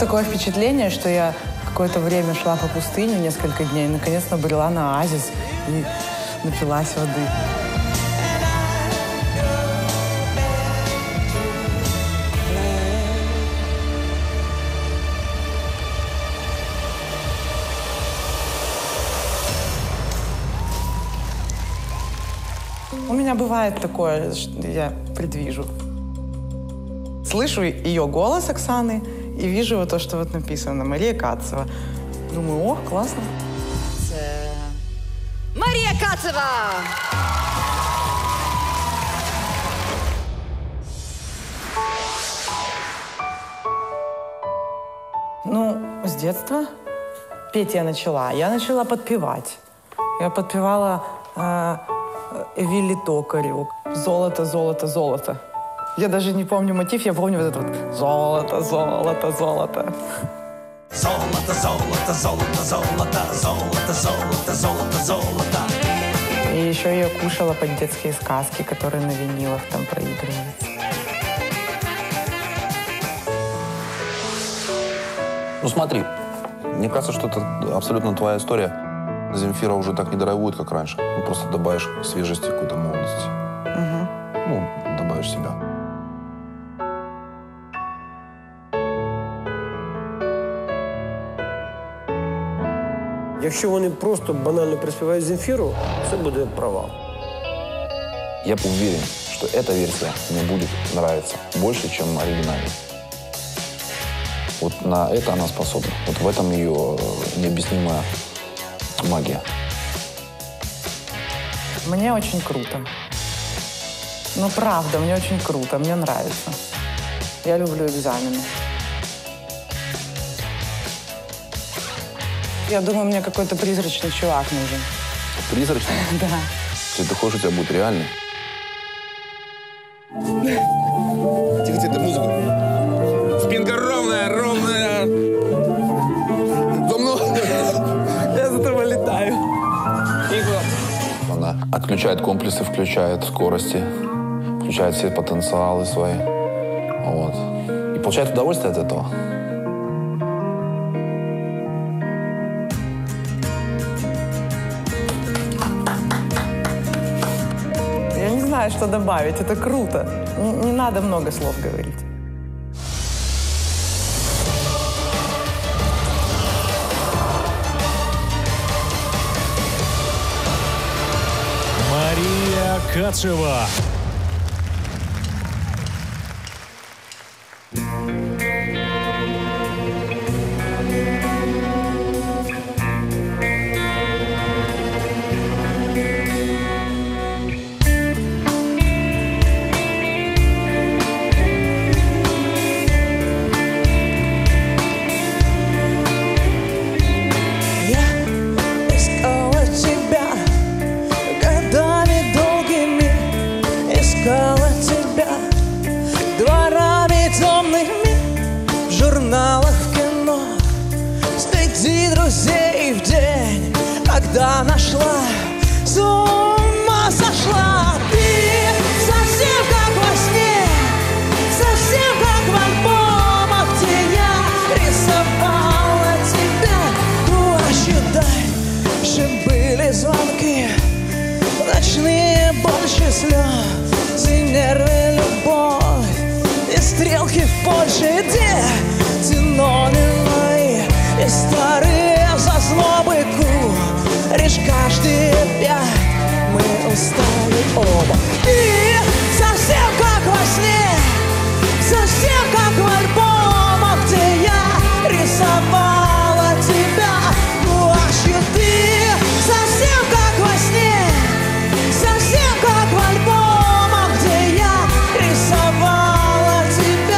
такое впечатление, что я какое-то время шла по пустыне, несколько дней, наконец набрела на оазис и напилась воды. У меня бывает такое, что я предвижу. Слышу ее голос Оксаны и вижу вот то, что вот написано «Мария Кацева». Думаю, ох, классно. Мария Кацева! Ну, с детства петь я начала. Я начала подпевать. Я подпевала Вилли Токарю. «Золото, золото, золото». Я даже не помню мотив, я помню вот это вот «Золото, золото, золото». Золото, золото, золото, золото, золото, золото, золото, золото. И еще я кушала под детские сказки, которые на винилах там проигрываются. Ну смотри, мне кажется, что это абсолютно твоя история. Земфира уже так не драйвует, как раньше. Ну, просто добавишь свежести, какой-то молодости. Угу. Ну, добавишь себя. Якщо вони просто банально приспівають Земфіру, це буде провал. Я уверен, что эта версия мне будет нравиться больше, чем оригинальная. Вот на это она способна. Вот в этом ее необъяснимая магия. Мне очень круто. Ну, правда, мне очень круто, мне нравится. Я люблю экзамены. Я думаю, мне какой-то призрачный чувак нужен. Призрачный? Да. Если ты хочешь, у тебя будет реальный. Тихо, тихо, музыку. Спинка ровная, ровная. За мной. Я за тобой летаю. Она отключает комплексы, включает скорости, включает все потенциалы свои. Вот. И получает удовольствие от этого. Я не знаю, что добавить. Это круто. Не надо много слов говорить. Мария Кацева. Когда нашла, с ума сошла. Ты совсем как во сне, совсем как в альбомах, где я рисовала тебя. Ну, считай, что были звонки ночные, больше слез и нервы, любовь и стрелки в Польше, где синонимы и старые зазнобы лишь каждые 5 мы устали оба. Ты совсем как во сне, совсем как в альбомах, где я рисовала тебя. Ну, ты совсем как во сне, совсем как в альбомах, где я рисовала тебя.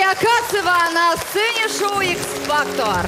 Вікторія Кацева на сцені шоу «Ікс-Фактор».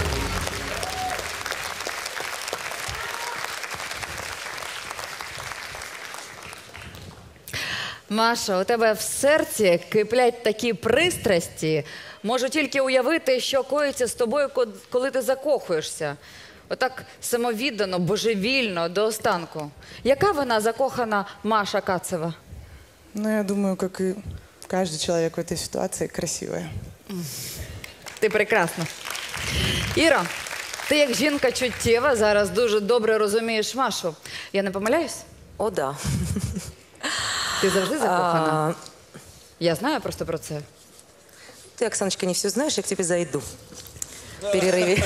Маша, у тебе в серці киплять такі пристрасті. Можу тільки уявити, що коїться з тобою, коли ти закохуєшся. Отак самовіддано, божевільно, до останку. Яка вона закохана Маша Кацева? Ну, я думаю, как и каждый человек в этой ситуации, красивая. Ти прекрасна. Іро, ти як жінка чуттєва зараз дуже добре розумієш Машу. Я не помиляюсь? О, да. Ти завжди закохана? Я знаю просто про це. Ты, Оксаночка, не все знаешь, я к тебе зайду. В перерыве.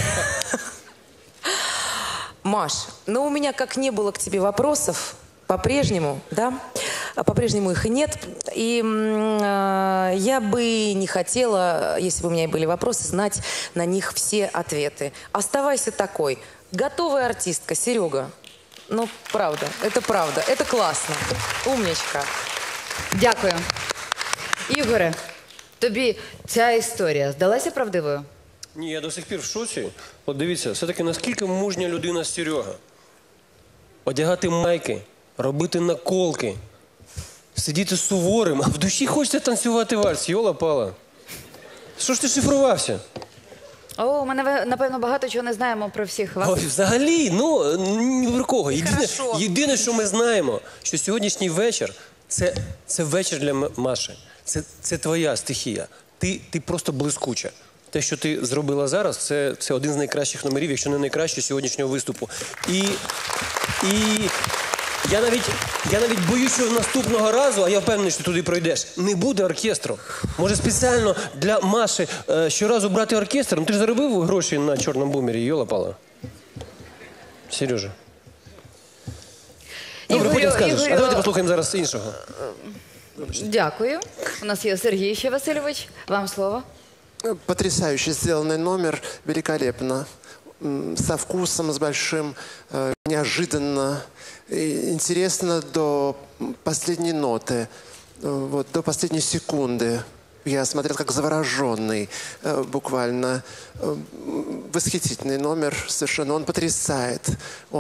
Маш, ну у меня как не было к тебе вопросов, по-прежнему, да? По-прежнему их и нет. И я бы не хотела, если бы у меня и были вопросы, знать на них все ответы. Оставайся такой. Готовая артистка, Серега. Ну, правда, это классно. Умничка. Дякую. Ігоре, тобі ця історія здалася правдивою? Ні, я до сих пір в шоці. От дивіться, все-таки наскільки мужня людина Серега. Одягати майки, робити наколки, сидіти суворим, а в душі хочеться танцювати вальс. Йола-пала. Що ж ти шифрувався? О, ми, напевно, багато чого не знаємо про всіх вас. Ой, взагалі, ну, ні про кого. Єдине, що ми знаємо, що сьогоднішній вечір – це вечір для Маші. Це твоя стихія. Ти просто блискуча. Те, що ти зробила зараз, це один з найкращих номерів, якщо не найкращий сьогоднішнього виступу. І я навіть боюсь, що наступного разу, а я впевнений, що ти туди пройдеш, не буде оркестру. Може спеціально для Маші щоразу брати оркестр? Ну ти ж заробив гроші на чорному бумері, йола-пала. Сережа. Добре, потім скажеш. А давайте послухаємо зараз іншого. Дякую. У нас є Сергій ще Васильович. Вам слово. Потрясающе сделанный номер, великолепно. Со вкусом, с большим, неожиданно, интересно до последней ноты, вот, до последней секунды. Я смотрел как завороженный, буквально. Восхитительный номер совершенно. Он потрясает.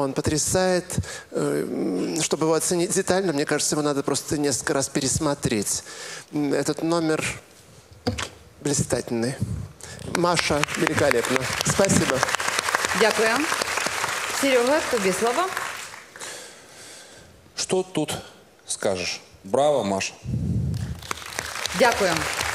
Чтобы его оценить детально, мне кажется, его надо просто несколько раз пересмотреть. Этот номер блистательный. Маша, великолепно. Спасибо. Дякую. Серега, тобі слово. Что тут скажешь? Браво, Маша. Дякую.